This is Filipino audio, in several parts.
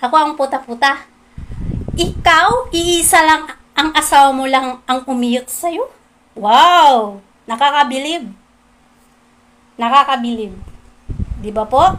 Ako ang puta-puta. Ikaw, iisa lang ang asawa mo lang ang umiyot sa'yo? Wow! Nakakabilib. Nakakabilib. Di ba po?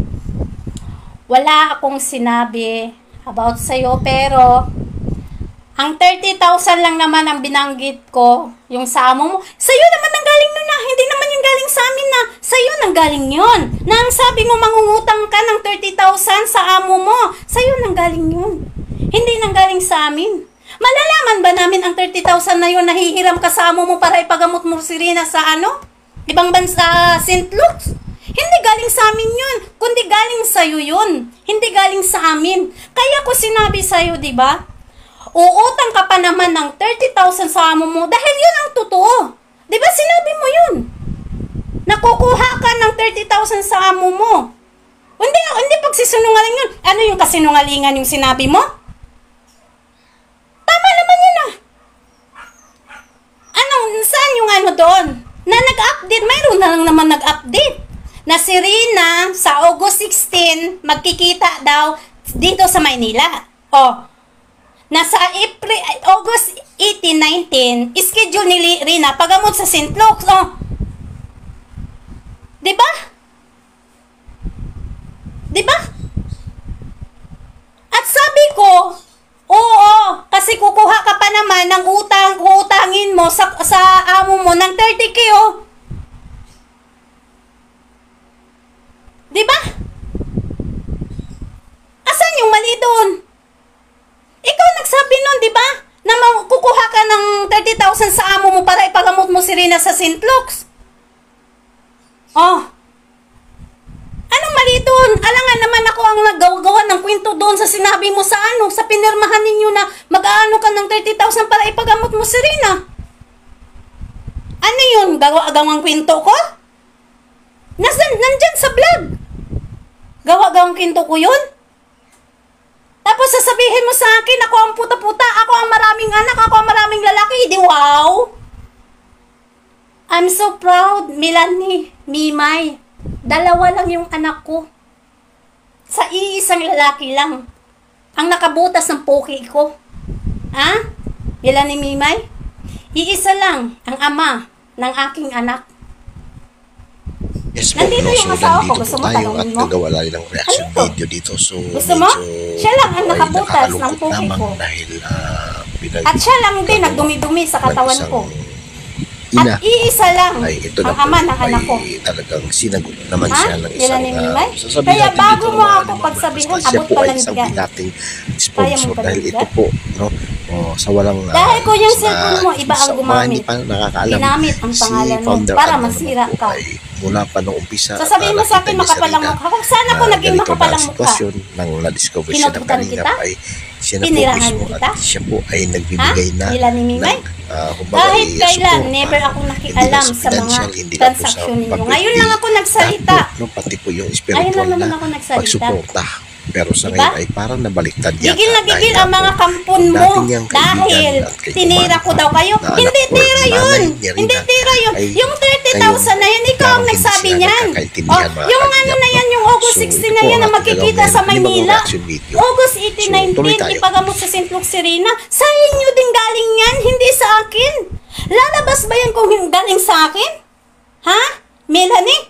Wala akong sinabi about sa'yo, pero ang 30,000 lang naman ang binanggit ko, yung sa amo mo. Sa'yo naman nang galing nun na. Hindi naman yung galing sa amin na. Sa'yo nang galing yun. Na ang sabi mo mangungutang ka ng 30,000 sa amo mo. Sa'yo nang galing yun. Hindi nang galing sa amin. Malalaman ba namin ang 30,000 na yun, nahihiram ka sa amo mo para ipagamot mo si Rina sa ano? Ibang bansa, St. Luke's? Hindi galing sa amin yun. Kundi galing sa'yo yun. Hindi galing sa amin. Kaya ko sinabi sa'yo, di ba? Uutang ka pa naman ng 30,000 sa amo mo dahil yun ang totoo. Di ba sinabi mo yun? Nakukuha ka ng 30,000 sa amo mo. Hindi pagsisinungaling yun. Ano yung kasinungalingan yung sinabi mo? Tama naman yun ah. Saan yung ano doon? Na nag-update, mayroon na lang naman nag-update. Na si Rina sa August 16, magkikita daw dito sa Maynila. Nasa August 18, 19, schedule ni Rina pagamot sa St. Luke's. Diba? Diba? At sabi ko, oo, kasi kukuha ka pa naman ng utangin mo sa amo mo ng 30K, Diba? Asan yung mali doon? Ikaw nagsabi nun, di ba? Na kukuha ka ng 30,000 sa amo mo para ipagamot mo si Rina sa St. Luke's. Anong mali doon? Alangan naman ako ang naggawa ng kwento doon sa sinabi mo sa sa pinirmahan ninyo na mag-aano ka ng 30,000 para ipagamot mo si Rina. Ano yun? Gawa-gawang kwento ko? Nandyan sa vlog. Gawa-gawang kwento ko yun? Tapos sasabihin mo sa akin, ako ang puta-puta, ako ang maraming anak, ako ang maraming lalaki. Di wow! I'm so proud, Melanie, Mimay. 2 lang yung anak ko. Sa iisang lalaki lang. Ang nakabutas ng poki ko. Melanie, Mimay? Iisa lang ang ama ng aking anak. Yes po, nandito yung asawa ko. Gusto mo tayo talongin mo? at nagawa lang reaction video dito. So, gusto mo? Siya lang ang nakabutas ng puki ko. Dahil, at siya lang din nagdumi-dumi sa katawan ko. At iisa lang ang ama ng anak ko. Talagang sinagot naman siya ng isang sasabihin. Kaya bago mo ako pagsabihan, abot pa lang siya nating sponsor dahil ito po, sa walang dahil ko yung cellphone mo, iba ang gumamit. Ginamit ang pangalan mo para masira ka. Mula pa noong umpisa. Sasabihin mo sa akin makapalang mukha. Kung saan ako naging makapalang mukha. Nang na-discover siya ng kanina ay siya na po mismo at siya po ay nagbibigay na kahit kailan, never ako nakialam sa mga transaksyon ninyo. Ngayon lang ako nagsalita. Pati po yung spiritual na pagsuporta. Pero sa ngayon ay parang nabaliktad yata. Gigil na gigil ang mga kampon mo dahil tinira ko daw kayo. Hindi tira yun. Hindi tira yun. Yung 30,000 na yun, ikaw ang nagsabi niyan. Yung ano na yan, yung August 16 na yan na magkikita sa Maynila. August 18, 19, ipagamot sa St. Luke's si Rina. Sa inyo din galing yan, hindi sa akin. Lalabas ba yan kung galing sa akin? Melanie?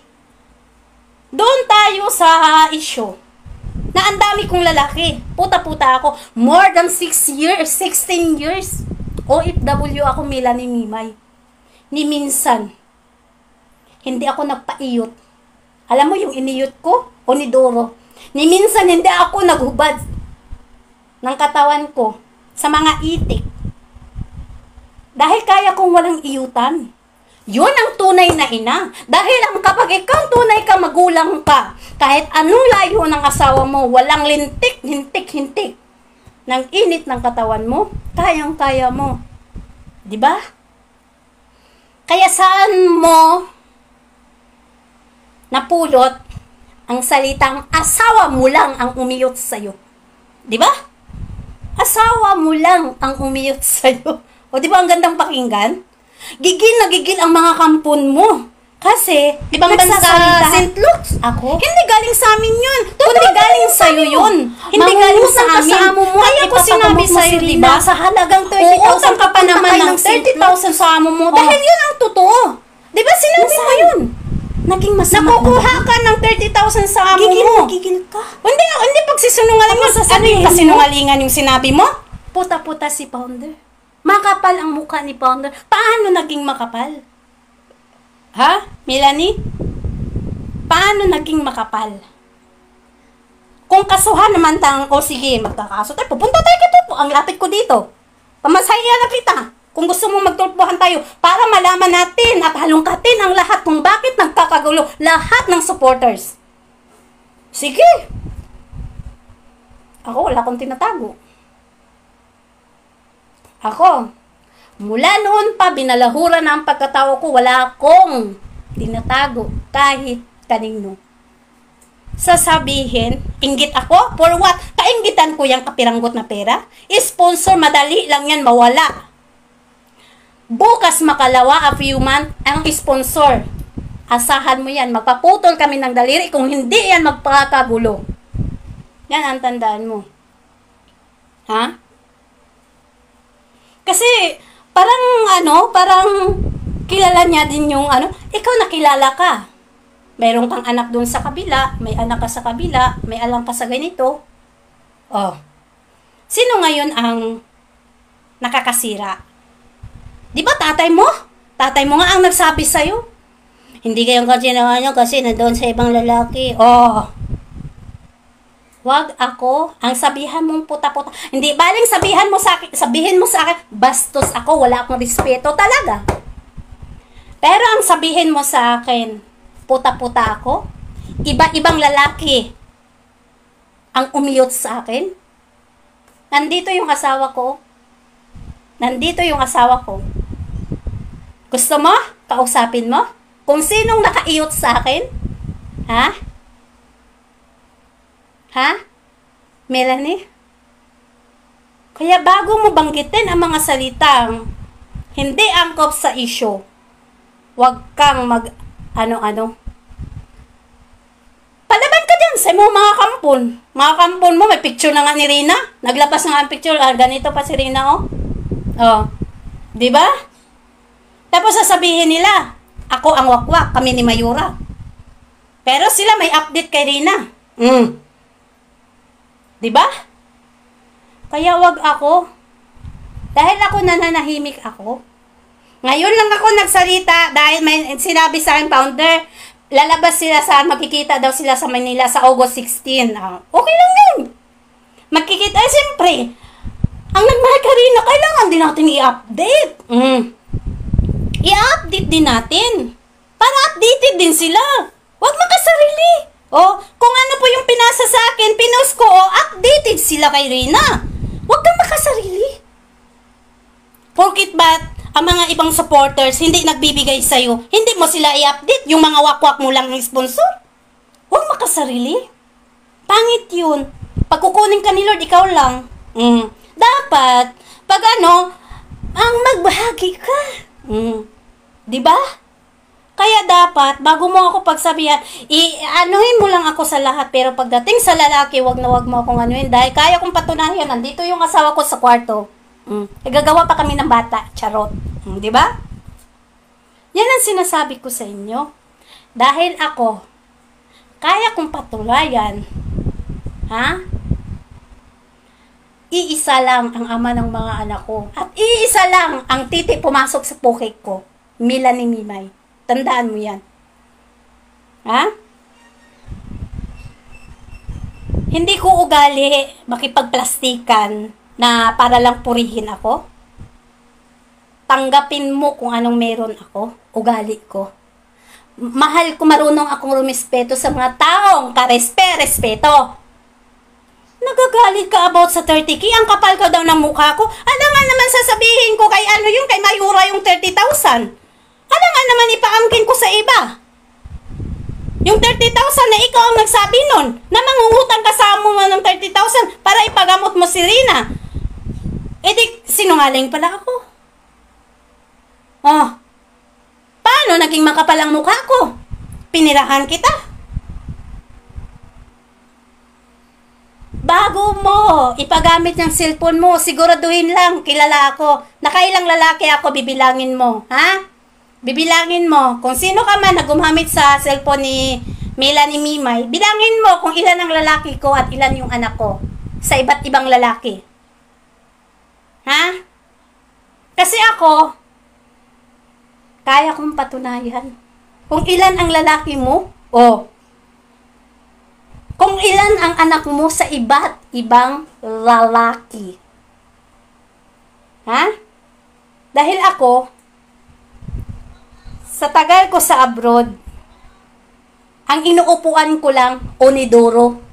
Doon tayo sa issue. Na ang dami kong lalaki. Puta-puta ako. More than 16 years. OFW ako, Melanie, Mimay. Ni minsan, hindi ako nagpaiyot. Alam mo yung iniyot ko? O ni Doro? Ni minsan, hindi ako naghubad ng katawan ko sa mga itik. Dahil kaya kong walang iyutan. Yun ang tunay na ina. Dahil kapag ikaw tunay ka, magulang ka, kahit anong layo ng asawa mo, walang lintik, hintik, ng init ng katawan mo, kayang-kaya mo. Diba? Kaya saan mo napulot ang salitang asawa mo lang ang umiyot sa'yo? Diba? Asawa mo lang ang umiyot sa'yo. O diba ang gandang pakinggan? Gigil na gigil ang mga kampon mo Kasi, Ibang bansa, nagsasalita St. Luke's. ako. Hindi galing sa amin yun. Kundi galing sa'yo yun. Hindi galing sa amin. Sa amo mo, Kaya ko sinabi sa'yo, di diba? ba? Sa halagang 30,000 Uutang ka pa naman ng 30,000 30,000 sa amo mo. Dahil yun ang totoo. Di ba sinabi mo yun? Naging masama. Nakukuha ka ng 30,000 sa amo mo. Gigil ka. Hindi pagsisinungaling mo. Ano Ano sasabihin yung mo? kasinungalingan yung sinabi mo? Puta-puta si Founder. Makapal ang mukha ni Founder. Paano naging makapal? Ha? Melanie? Paano naging makapal? Kung kasuhan naman o sige, magkakaso tayo. Pupunta tayo kito. Ang lapit ko dito. Pamasaya na kita. Kung gusto mo magtulpuhan tayo para malaman natin at halongkatin ang lahat kung bakit nagkakagulo lahat ng supporters. Sige. Ako, wala akong tinatago. Ako, mula noon pa, binalahura na ang pagkatao ko, wala akong tinatago kahit kanino. Sasabihin, inggit ako? For what? Kainggitan ko yung kapiranggot na pera? Sponsor, madali lang yan mawala. Bukas makalawa, a few months, ang sponsor. Asahan mo yan, magpaputol kami ng daliri kung hindi yan magpakagulo. Yan ang tandaan mo. Ha? Kasi, parang kilala niya din yung ikaw nakilala ka. Mayroon kang anak doon sa kabila, may anak ka sa kabila, may alam ka sa ganito. Oh. Sino ngayon ang nakakasira? Di ba tatay mo? Tatay mo nga ang nagsabi sa'yo. Hindi kayong ginawa niyo kasi nandoon sa ibang lalaki. Oh. Wag ako, ang sabihan mong puta-puta. Hindi, baling sabihin mo sa akin, bastos ako, wala akong respeto talaga. Pero ang sabihin mo sa akin, puta-puta ako, iba-ibang lalaki ang umiyot sa akin. Nandito yung asawa ko. Gusto mo? Kausapin mo? Kung sinong nakaiyot sa akin? Ha? Ha? Melanie? Kaya bago mo banggitin ang mga salitang hindi angkop sa issue, huwag kang ano-ano. Palaban ka dyan sa mga kampon. Mga kampon mo, may picture na nga ni Rina. Naglabas na nga ang picture. Ganito pa si Rina, oh. Oh. Diba? Tapos sasabihin nila, ako ang wakwak, kami ni Mayura. Pero sila may update kay Rina. Diba? Kaya wag ako. Dahil ako nananahimik ako. Ngayon lang ako nagsalita dahil may sinabi sa akin, Founder, lalabas sila magkikita daw sila sa Manila sa August 16. Okay lang yun. Magkikita, siyempre, ang nagmahal ka rin na kailangan din natin i-update. I-update din natin. Para updated din sila. Huwag makasarili. Kung ano po yung pinasa sa akin, pinost ko, updated sila kay Rina. Huwag kang makasarili. Porkit ba ang mga ibang supporters hindi nagbibigay sa'yo, hindi mo sila i-update, yung mga wakwak mo lang ng sponsor? Huwag makasarili. Pangit yun. Pag kukunin ka ni Lord, ikaw lang. Dapat, pag ang magbahagi ka. Diba? Kaya dapat, bago mo ako pagsabihan, anuhin mo lang ako sa lahat, pero pagdating sa lalaki, wag na wag mo akong anuhin, dahil kaya kong patunayan, nandito yung asawa ko sa kwarto. Gagawa pa kami ng bata, charot. Diba? Yan ang sinasabi ko sa inyo. Dahil ako, kaya kong patulayan, iisa lang ang ama ng mga anak ko. At iisa lang ang titi pumasok sa pukik ko. Melanie Mimay. Tandaan mo yan. Ha? Hindi ko ugali makipagplastikan na para lang purihin ako. Tanggapin mo kung anong meron ako. Ugali ko. Mahal ko, marunong akong rumispeto sa mga taong karespeto. Nagagalit ka about sa 30K? Ang kapal ka daw ng mukha ko. Ano nga naman sasabihin ko kay kay Mayura yung 30,000? Ano nga naman ipaangkin ko sa iba? Yung 30,000 na ikaw ang nagsabi nun, na mangungutang ka sa amo mo ng 30,000 para ipagamot mo si Rina. Di, sinungaling pala ako. Paano Paano naging makapal ang mukha ko? Pinirahan kita. Bago mo ipagamit ng cellphone mo, siguraduhin lang, kilala ako. Nakailang lalaki ako, bibilangin mo. Ha? Bibilangin mo. Kung sino ka man na gumamit sa cellphone ni Melanie Mimay, bilangin mo kung ilan ang lalaki ko at ilan yung anak ko sa iba't ibang lalaki. Ha? Kasi ako, kaya kong patunayan kung ilan ang lalaki mo o kung ilan ang anak mo sa iba't ibang lalaki. Ha? Dahil ako, sa tagal ko sa abroad, ang inuupuan ko lang, onidoro.